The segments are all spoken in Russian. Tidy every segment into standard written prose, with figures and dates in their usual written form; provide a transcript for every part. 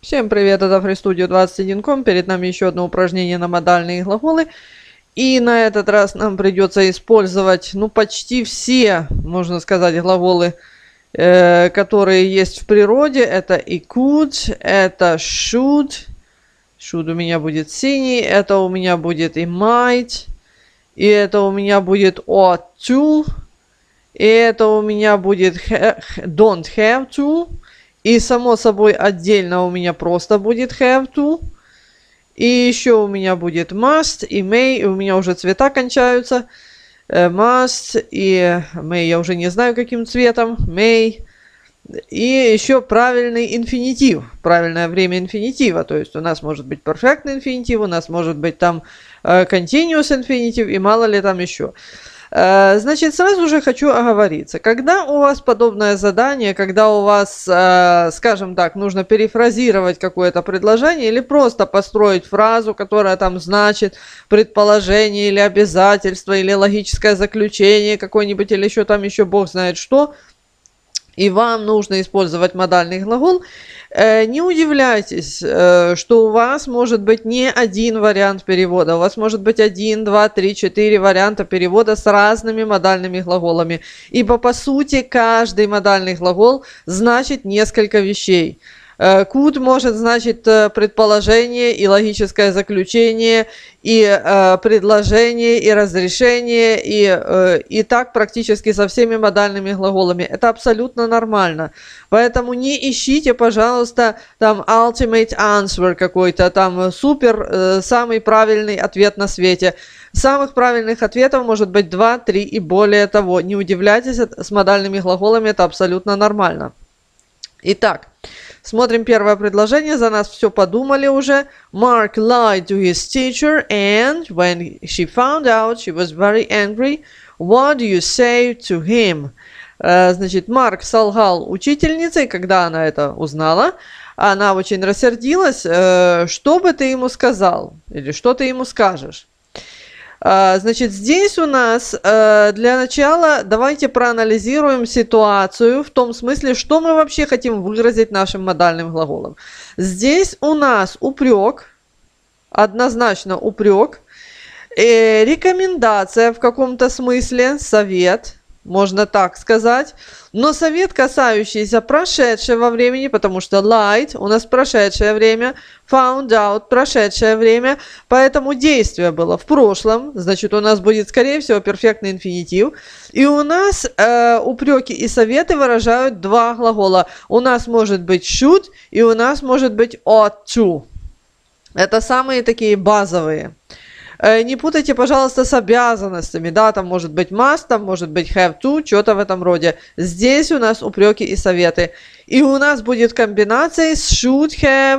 Всем привет, это FreeStudio21.com. Перед нами еще одно упражнение на модальные глаголы. И на этот раз нам придется использовать, почти все, можно сказать, глаголы, которые есть в природе. Это и could, это should. Should у меня будет синий, это у меня будет и might. И это у меня будет ought to. И это у меня будет don't have to. И само собой отдельно у меня просто будет have to. И еще у меня будет must и may. И у меня уже цвета кончаются. Must и may. Я уже не знаю каким цветом. May. И еще правильный инфинитив. Правильное время инфинитива. То есть у нас может быть perfect инфинитив. У нас может быть там continuous инфинитив. И мало ли там еще. Значит, сразу же хочу оговориться. Когда у вас подобное задание, когда у вас, скажем так, нужно перефразировать какое-то предложение или просто построить фразу, которая там значит предположение или обязательство, или логическое заключение какое-нибудь, или еще бог знает что, и вам нужно использовать модальный глагол, не удивляйтесь, что у вас может быть не один вариант перевода. У вас может быть 1, 2, 3, 4 варианта перевода с разными модальными глаголами. Ибо по сути каждый модальный глагол значит несколько вещей. Could может значить предположение и логическое заключение, и предложение, и разрешение, и так практически со всеми модальными глаголами. Это абсолютно нормально. Поэтому не ищите, пожалуйста, там ultimate answer какой-то, там супер, самый правильный ответ на свете. Самых правильных ответов может быть 2, 3 и более того. Не удивляйтесь, с модальными глаголами это абсолютно нормально. Итак, смотрим первое предложение. За нас все подумали уже. Mark lied to his teacher, and when she found out, she was very angry. What do you say to him? Значит, Марк солгал учительнице, и когда она это узнала, она очень рассердилась. Что бы ты ему сказал? Или что ты ему скажешь? Значит, здесь у нас для начала давайте проанализируем ситуацию в том смысле, что мы вообще хотим выразить нашим модальным глаголом. Здесь у нас упрек, однозначно упрек, рекомендация в каком-то смысле, совет, можно так сказать, но совет, касающийся прошедшего времени, потому что lied у нас прошедшее время, found out прошедшее время, поэтому действие было в прошлом, значит у нас будет скорее всего перфектный инфинитив, и у нас упреки и советы выражают два глагола. У нас может быть should и у нас может быть ought to. Это самые такие базовые. Не путайте, пожалуйста, с обязанностями. Да, там может быть must, там может быть have to, что-то в этом роде. Здесь у нас упреки и советы. И у нас будет комбинация с should have,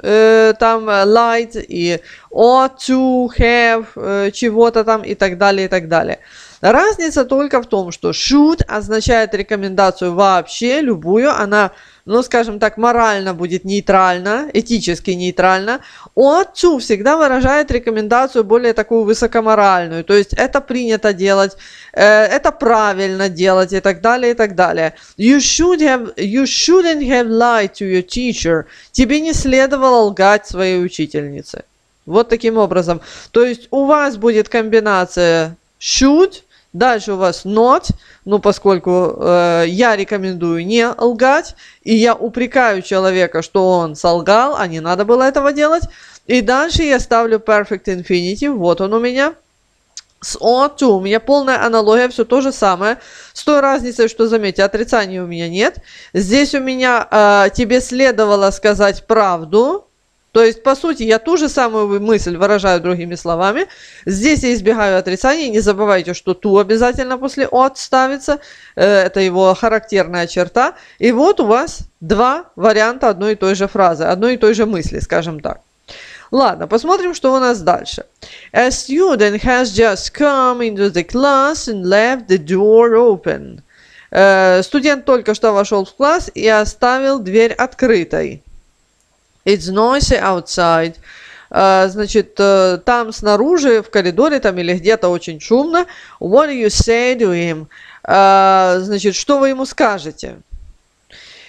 там lied, и ought to have, чего-то там и так далее, и так далее. Разница только в том, что should означает рекомендацию вообще, любую, она, скажем так, морально будет нейтральна, этически нейтральна. Ought to всегда выражает рекомендацию более такую высокоморальную, то есть это принято делать, это правильно делать и так далее, и так далее. You shouldn't have lied to your teacher. Тебе не следовало лгать своей учительнице. Вот таким образом. То есть у вас будет комбинация should, дальше у вас not, поскольку я рекомендую не лгать, и я упрекаю человека, что он солгал, а не надо было этого делать. И дальше я ставлю perfect infinitive, вот он у меня. С ought to у меня полная аналогия, все то же самое. С той разницей, что, заметьте, отрицаний у меня нет. Здесь у меня тебе следовало сказать правду. То есть, по сути, я ту же самую мысль выражаю другими словами. Здесь я избегаю отрицаний. Не забывайте, что to обязательно после от ставится. Это его характерная черта. И вот у вас два варианта одной и той же фразы, одной и той же мысли, скажем так. Ладно, посмотрим, что у нас дальше. A student has just come into the class and left the door open. Студент только что вошел в класс и оставил дверь открытой. It's noisy outside. Значит, там снаружи, в коридоре там или где-то очень шумно. What do you say to him? Значит, что вы ему скажете?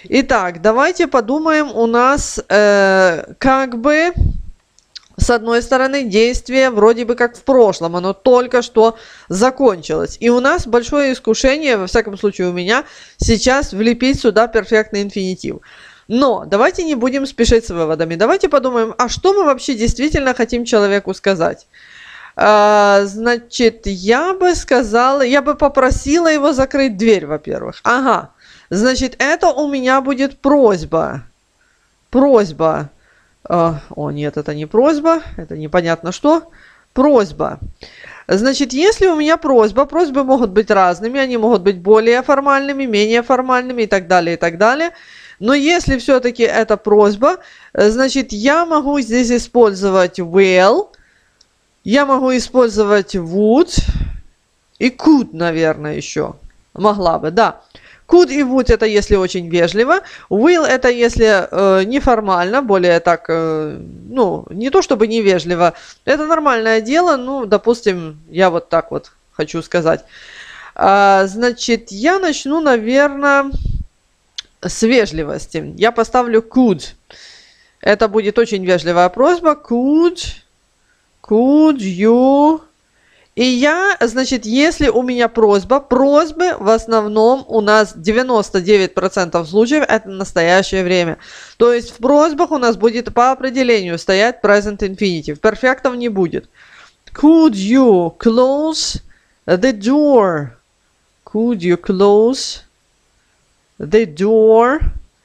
Итак, давайте подумаем, у нас как бы с одной стороны действие вроде бы как в прошлом, оно только что закончилось. И у нас большое искушение, во всяком случае у меня, сейчас влепить сюда перфектный инфинитив. Но давайте не будем спешить с выводами. Давайте подумаем, а что мы вообще действительно хотим человеку сказать? Значит, я бы сказала, я бы попросила его закрыть дверь, во-первых. Ага, значит, это у меня будет просьба. Просьба. О, нет, это не просьба, это непонятно что. Просьба. Значит, если у меня просьба, просьбы могут быть разными, они могут быть более формальными, менее формальными и так далее, и так далее. Но если все-таки это просьба, значит, я могу здесь использовать will, я могу использовать would и could, наверное, еще. Могла бы, да. Could и would это если очень вежливо. Will это если неформально, более так, ну, не то чтобы невежливо. Это нормальное дело, ну, допустим, я вот так вот хочу сказать. Значит, я начну, наверное, с вежливости. Я поставлю could. Это будет очень вежливая просьба. Could you... И я, значит, если у меня просьба, просьбы в основном у нас 99% случаев это настоящее время. То есть в просьбах у нас будет по определению стоять present infinitive. Перфектов не будет. Could you close the door? Could you close the door?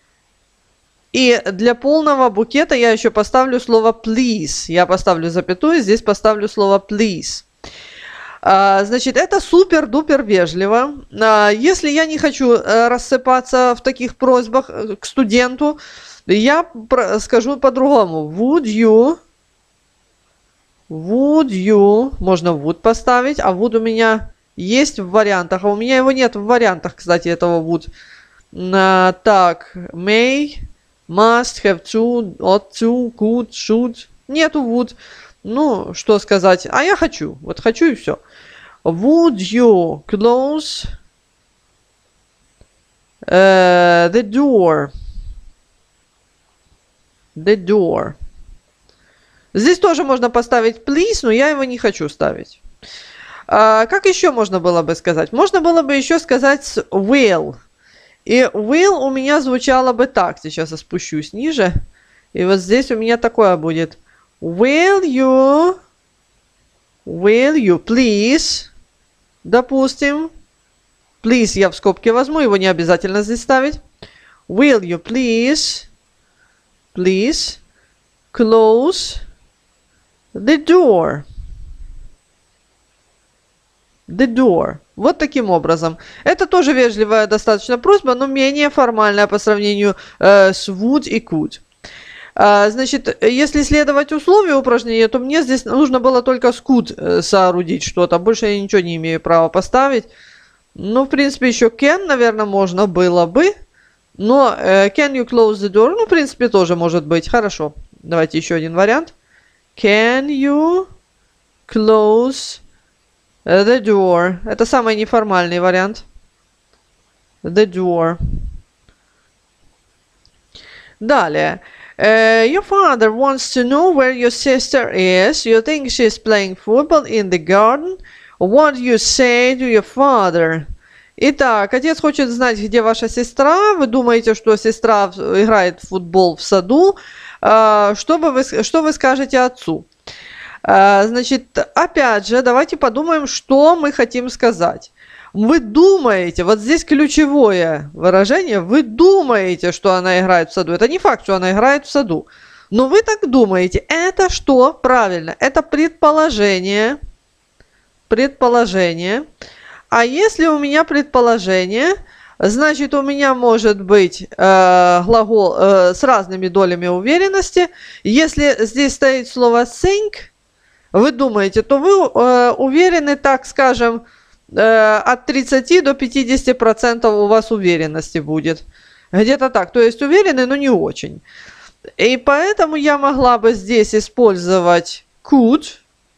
И для полного букета я еще поставлю слово please. Я поставлю запятую, здесь поставлю слово please. Значит, это супер-дупер вежливо. Если я не хочу рассыпаться в таких просьбах к студенту, я скажу по-другому. Would you, можно would поставить, а would у меня есть в вариантах, а у меня его нет в вариантах, кстати, этого would. Так, may, must, have to, ought to, could, should. Нету would. Ну, что сказать? А я хочу. Вот хочу и все. Would you close the door? The door. Здесь тоже можно поставить please, но я его не хочу ставить. Как еще можно было бы сказать? Можно было бы еще сказать will. И will у меня звучало бы так. Сейчас я спущусь ниже. И вот здесь у меня такое будет. Will you please, допустим, please я в скобке возьму, его не обязательно здесь ставить. Will you please close the door? The door. Вот таким образом. Это тоже вежливая достаточно просьба, но менее формальная по сравнению с would и could. Значит, если следовать условию упражнения, то мне здесь нужно было только с could соорудить что-то. Больше я ничего не имею права поставить. Ну, в принципе, еще can, наверное, можно было бы. Но can you close the door? Ну, в принципе, тоже может быть. Хорошо. Давайте еще один вариант. Can you close the door? Это самый неформальный вариант. The door. Далее. Your father wants to know where your sister is. You think she's playing football in the garden. What do you say to your father? Итак, отец хочет знать, где ваша сестра. Вы думаете, что сестра играет в футбол в саду. Что вы скажете отцу? Значит, опять же, давайте подумаем, что мы хотим сказать. Вы думаете, вот здесь ключевое выражение, вы думаете, что она играет в саду. Это не факт, что она играет в саду. Но вы так думаете. Это что? Правильно. Это предположение. Предположение. А если у меня предположение, значит, у меня может быть глагол с разными долями уверенности. Если здесь стоит слово think, вы думаете, то вы уверены, так скажем, от 30 до 50% у вас уверенности будет. Где-то так. То есть уверены, но не очень. И поэтому я могла бы здесь использовать could.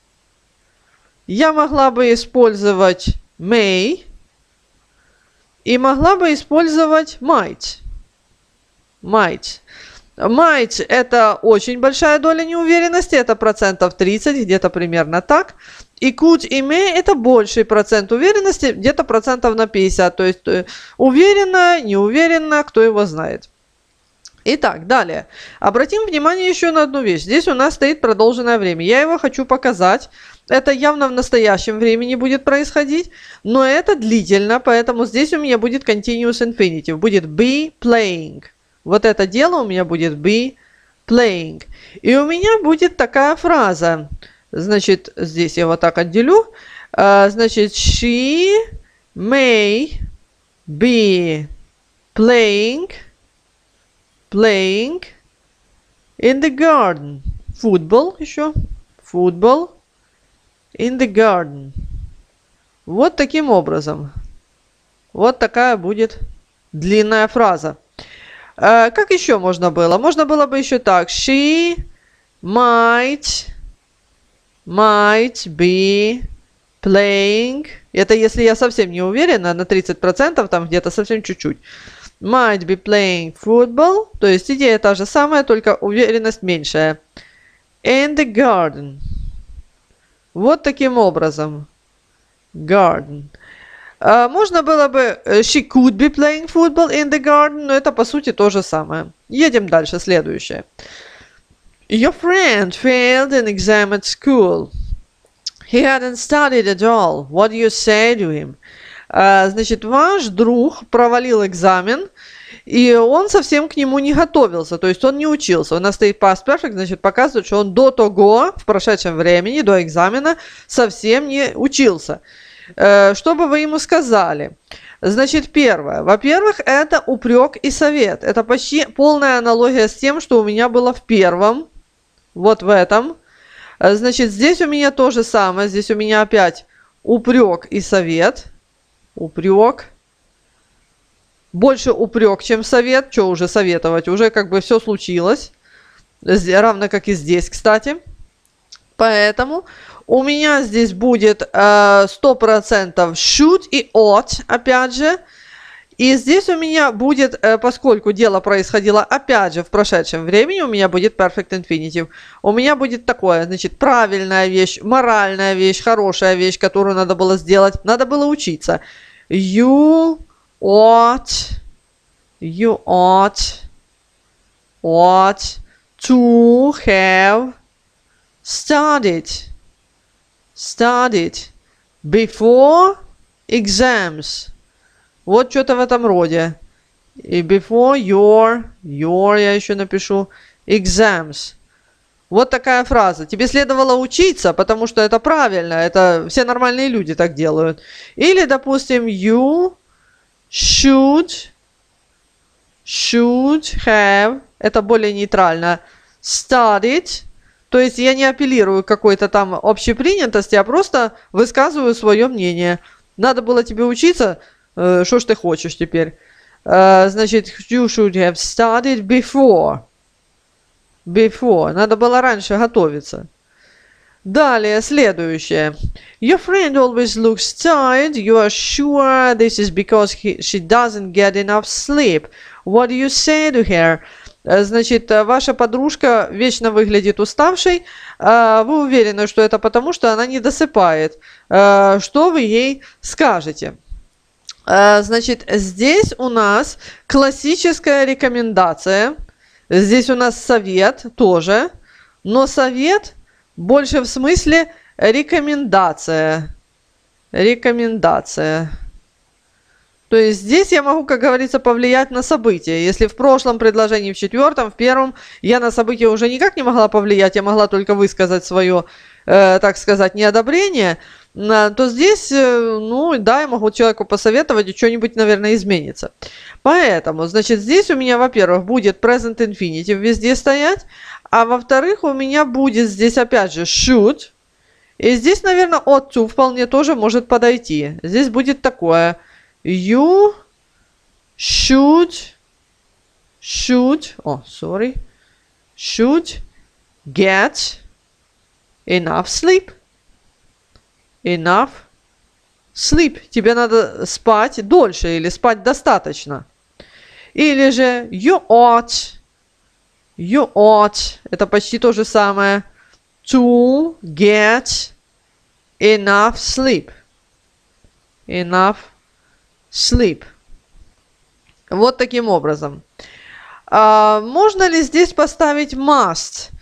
Я могла бы использовать may. И могла бы использовать might. Might. Might – это очень большая доля неуверенности, это процентов 30, где-то примерно так. И could и may – это больший процент уверенности, где-то процентов на 50. То есть уверенно, неуверенно, кто его знает. Итак, далее. Обратим внимание еще на одну вещь. Здесь у нас стоит продолженное время. Я его хочу показать. Это явно в настоящем времени будет происходить, но это длительно, поэтому здесь у меня будет continuous infinitive. Будет be playing. Вот это дело у меня будет be playing. И у меня будет такая фраза. Значит, здесь я вот так отделю. Значит, she may be playing in the garden. Football еще. Football in the garden. Вот таким образом. Вот такая будет длинная фраза. Как еще можно было? Можно было бы еще так. She might be playing. Это если я совсем не уверена, на 30%, там где-то совсем чуть-чуть. Might be playing football. То есть идея та же самая, только уверенность меньшая. In the garden. Вот таким образом. Garden. Можно было бы she could be playing football in the garden, но это по сути то же самое. Едем дальше, следующее. Your friend failed an exam at school. He hadn't studied at all. What do you say to him? Значит, ваш друг провалил экзамен, и он совсем к нему не готовился, то есть он не учился. У нас стоит past perfect, значит, показывает, что он до того, в прошедшем времени, до экзамена, совсем не учился. Что бы вы ему сказали? Значит, первое. Во-первых, это упрек и совет. Это почти полная аналогия с тем, что у меня было в первом. Вот в этом. Значит, здесь у меня то же самое. Здесь у меня опять упрек и совет. Упрек. Больше упрек, чем совет. Что уже советовать? Уже как бы все случилось. Равно как и здесь, кстати. Поэтому у меня здесь будет 100% should и ought, опять же. И здесь у меня будет, поскольку дело происходило опять же в прошедшем времени, у меня будет perfect infinitive. У меня будет такое, значит, правильная вещь, моральная вещь, хорошая вещь, которую надо было сделать. Надо было учиться. You ought to have studied before exams. Вот что-то в этом роде. И before your я еще напишу, exams. Вот такая фраза. Тебе следовало учиться, потому что это правильно. Это все нормальные люди так делают. Или, допустим, you should have. Это более нейтрально. Studied. То есть я не апеллирую к какой-то там общепринятости, а просто высказываю свое мнение. Надо было тебе учиться, что ж ты хочешь теперь? Значит, you should have studied before. Before. Надо было раньше готовиться. Далее, следующее. Your friend always looks tired. You are sure this is because she doesn't get enough sleep. What do you say to her? Значит, ваша подружка вечно выглядит уставшей. Вы уверены, что это потому, что она не досыпает. Что вы ей скажете? Значит, здесь у нас классическая рекомендация. Здесь у нас совет тоже. Но совет больше в смысле рекомендация. Рекомендация. То есть здесь я могу, как говорится, повлиять на события. Если в прошлом предложении, в четвертом, в первом, я на события уже никак не могла повлиять, я могла только высказать свое, так сказать, неодобрение, то здесь, ну, да, я могу человеку посоветовать, и что-нибудь, наверное, изменится. Поэтому, значит, здесь у меня, во-первых, будет present infinitive везде стоять, а во-вторых, у меня будет здесь, опять же, should, и здесь, наверное, ought to вполне тоже может подойти. Здесь будет такое... You should get enough sleep. Enough sleep. Тебе надо спать дольше или спать достаточно. Или же you ought. You ought. Это почти то же самое. To get enough sleep. Enough sleep. Вот таким образом. Можно ли здесь поставить must?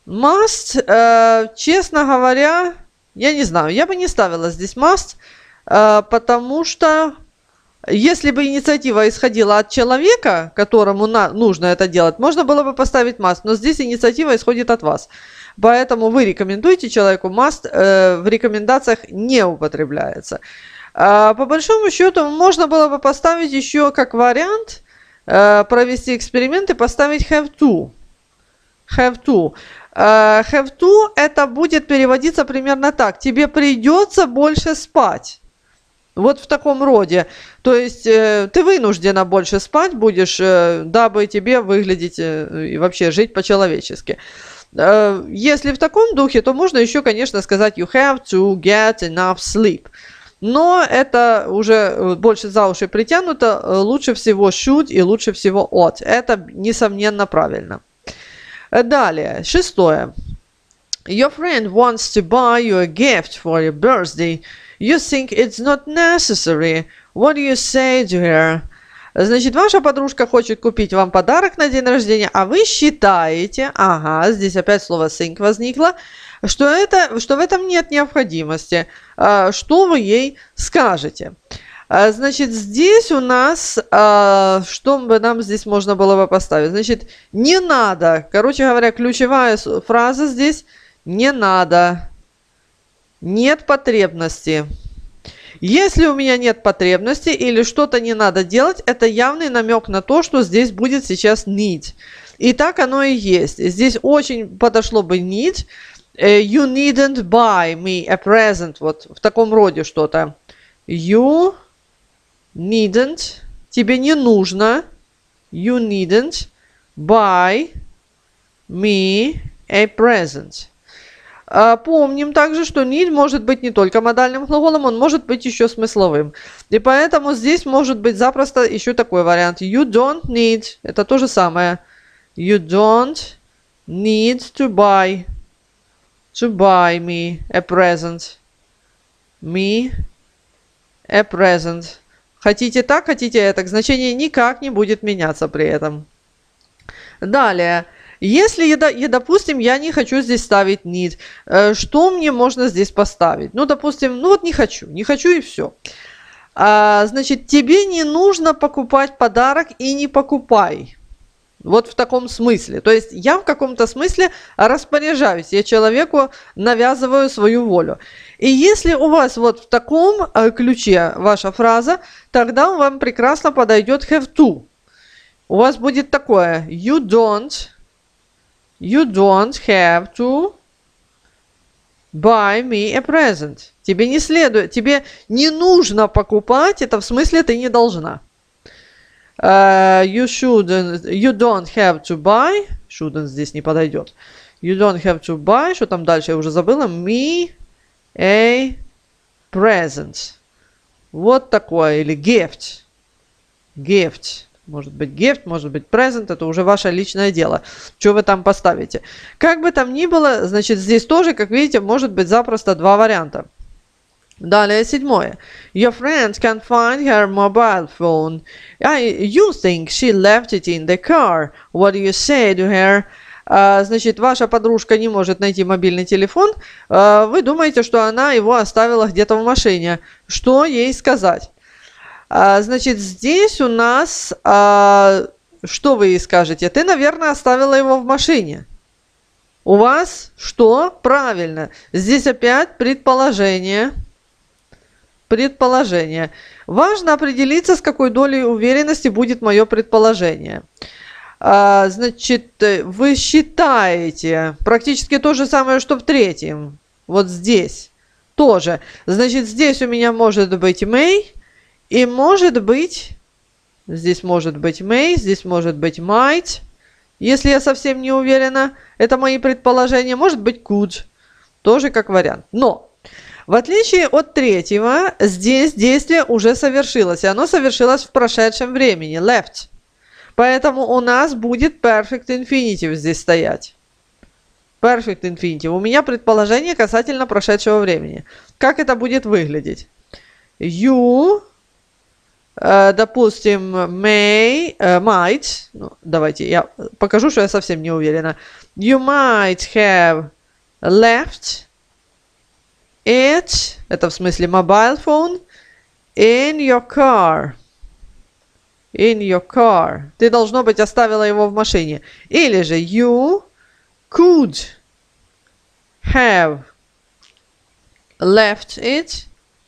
Must, честно говоря, я не знаю. Я бы не ставила здесь must, потому что если бы инициатива исходила от человека, которому нужно это делать, можно было бы поставить must, но здесь инициатива исходит от вас. Поэтому вы рекомендуете человеку must, в рекомендациях не употребляется. По большому счету, можно было бы поставить еще как вариант, провести эксперимент и поставить have to. Have to. Have to это будет переводиться примерно так. Тебе придется больше спать. Вот в таком роде. То есть ты вынуждена больше спать будешь, дабы тебе выглядеть и вообще жить по-человечески. Если в таком духе, то можно еще, конечно, сказать you have to get enough sleep. Но это уже больше за уши притянуто. Лучше всего should и лучше всего ought. Это, несомненно, правильно. Далее, 6. Your friend wants to buy you a gift for your birthday. You think it's not necessary. What do you say to her? Значит, ваша подружка хочет купить вам подарок на день рождения, а вы считаете, здесь опять слово think возникло, что в этом нет необходимости. Что вы ей скажете? Значит, здесь у нас, что бы нам здесь можно было бы поставить? Значит, не надо. Короче говоря, ключевая фраза здесь не надо. Нет потребности. Если у меня нет потребности или что-то не надо делать, это явный намек на то, что здесь будет сейчас need. И так оно и есть. Здесь очень подошло бы need. You needn't buy me a present. Вот в таком роде что-то. You needn't. Тебе не нужно. You needn't buy me a present. Помним также, что need может быть не только модальным глаголом, он может быть еще смысловым. И поэтому здесь может быть запросто еще такой вариант. You don't need. Это то же самое. You don't need to buy me a present. Me a present. Хотите так, хотите это. Значение никак не будет меняться при этом. Далее. Если, допустим, я не хочу здесь ставить need, что мне можно здесь поставить? Ну, допустим, не хочу и все. Значит, тебе не нужно покупать подарок и не покупай. Вот в таком смысле. То есть я в каком-то смысле распоряжаюсь, я человеку навязываю свою волю. И если у вас вот в таком ключе ваша фраза, тогда вам прекрасно подойдет have to. У вас будет такое You don't have to buy me a present. Тебе не нужно покупать, это в смысле ты не должна. You don't have to buy, shouldn't здесь не подойдет. You don't have to buy, что там дальше я уже забыла, me a present. Вот такое, или gift. Gift. Может быть gift, может быть present, это уже ваше личное дело. Что вы там поставите. Как бы там ни было, значит, здесь тоже, как видите, может быть запросто два варианта. Далее 7. Your friend can't find her mobile phone. You think she left it in the car. What do you say to her? Значит, ваша подружка не может найти мобильный телефон. Вы думаете, что она его оставила где-то в машине. Что ей сказать? Значит, здесь у нас, что вы ей скажете? Ты, наверное, оставила его в машине. У вас что? Правильно. Здесь опять предположение. Предположение. Важно определиться, с какой долей уверенности будет мое предположение. Значит, вы считаете практически то же самое, что в третьем. Вот здесь тоже. Значит, здесь у меня может быть may. И может быть, здесь может быть may, здесь может быть might, если я совсем не уверена, это мои предположения, может быть could, тоже как вариант. Но, в отличие от третьего, здесь действие уже совершилось, и оно совершилось в прошедшем времени, left. Поэтому у нас будет perfect infinitive здесь стоять. Perfect infinitive. У меня предположение касательно прошедшего времени. Как это будет выглядеть? You, допустим, might. Ну, давайте я покажу, что я совсем не уверена. You might have left it, это в смысле mobile phone, in your car. In your car. Ты, должно быть, оставила его в машине. Или же you could have left it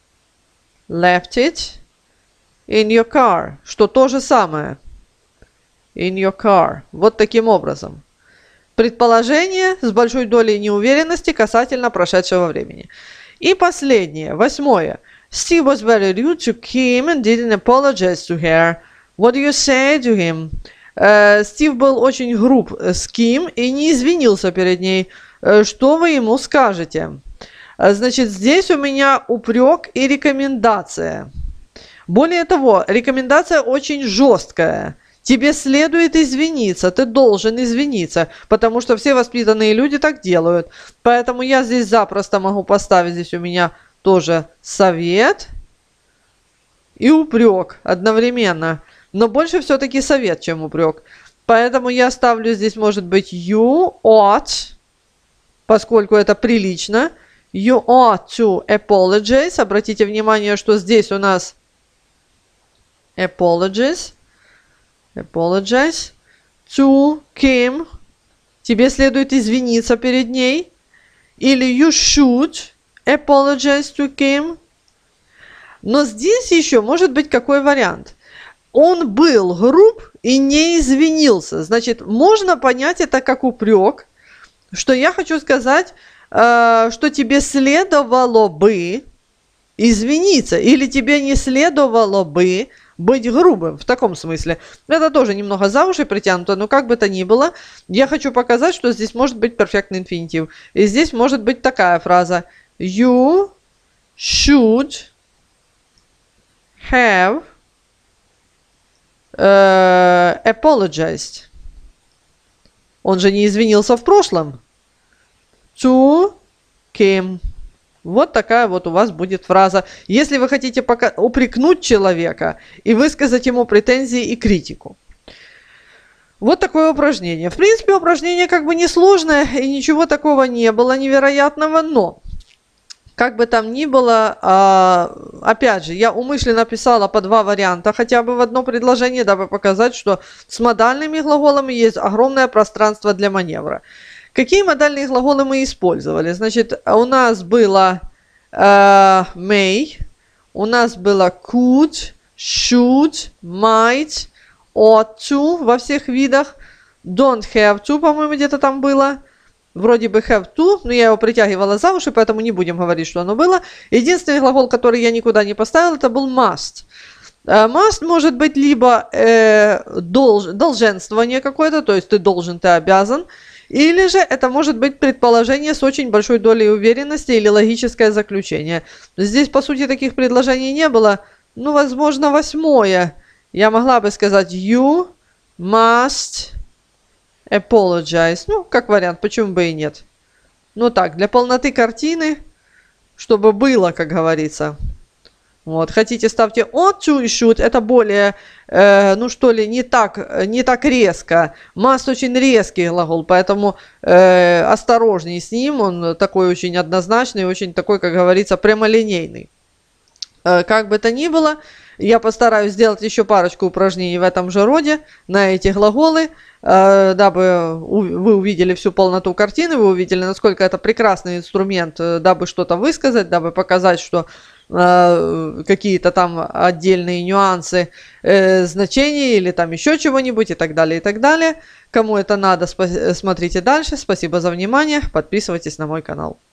in your car. Что то же самое. In your car. Вот таким образом. Предположение с большой долей неуверенности касательно прошедшего времени. И последнее, 8. Steve was very rude to Kim and didn't apologize to her. What do you say to him? Стив был очень груб с Ким и не извинился перед ней. Что вы ему скажете? Значит, здесь у меня упрек и рекомендация. Более того, рекомендация очень жесткая. Тебе следует извиниться, ты должен извиниться, потому что все воспитанные люди так делают. Поэтому я здесь запросто могу поставить, здесь у меня тоже совет и упрек одновременно. Но больше все-таки совет, чем упрек. Поэтому я ставлю здесь, может быть, you ought, поскольку это прилично. You ought to apologize. Обратите внимание, что здесь у нас apologize to Kim. Тебе следует извиниться перед ней. Или you should apologize to Kim. Но здесь еще может быть какой вариант. Он был груб и не извинился. Значит, можно понять это как упрек, что я хочу сказать, что тебе следовало бы извиниться, или тебе не следовало бы быть грубым, в таком смысле. Это тоже немного за уши притянуто, но как бы то ни было, я хочу показать, что здесь может быть perfect infinitive. И здесь может быть такая фраза. You should have apologized. Он же не извинился в прошлом. To Kim. Вот такая вот у вас будет фраза. Если вы хотите упрекнуть человека и высказать ему претензии и критику. Вот такое упражнение. В принципе, упражнение как бы несложное, и ничего такого не было невероятного, но как бы там ни было, опять же, я умышленно писала по два варианта хотя бы в одно предложение, дабы показать, что с модальными глаголами есть огромное пространство для маневра. Какие модальные глаголы мы использовали? Значит, у нас было may, у нас было could, should, might, ought to во всех видах, don't have to, по-моему, где-то там было. Вроде бы have to, но я его притягивала за уши, поэтому не будем говорить, что оно было. Единственный глагол, который я никуда не поставила, это был must. Must может быть либо долженствование какое-то, то есть ты должен, ты обязан, или же это может быть предположение с очень большой долей уверенности или логическое заключение. Здесь, по сути, таких предложений не было. Ну, возможно, 8. Я могла бы сказать you must apologize. Ну, как вариант, почему бы и нет. Ну так, для полноты картины, чтобы было, как говорится. Вот, хотите, ставьте ought to и should. Это более, ну что ли, не так резко. Must очень резкий глагол, поэтому осторожней с ним. Он такой очень однозначный, очень такой, как говорится, прямолинейный. Как бы то ни было, я постараюсь сделать еще парочку упражнений в этом же роде на эти глаголы, дабы вы увидели всю полноту картины, вы увидели, насколько это прекрасный инструмент, дабы что-то высказать, дабы показать, что какие-то там отдельные нюансы, значения или там еще чего-нибудь и так далее, и так далее. Кому это надо, смотрите дальше. Спасибо за внимание. Подписывайтесь на мой канал.